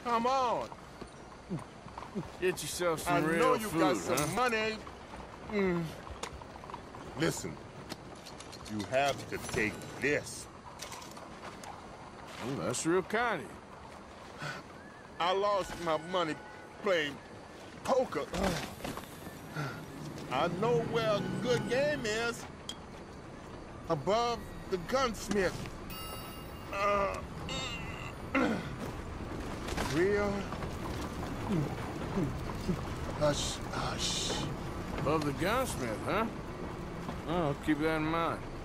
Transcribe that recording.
Come on. Get yourself some I real know you food, got some huh? money. Listen, you have to take this. Well, that's real kind of you. I lost my money playing poker. I know where a good game is. Above the gunsmith. Real. Hush, hush. Above the gunsmith, huh? Oh, I'll keep that in mind.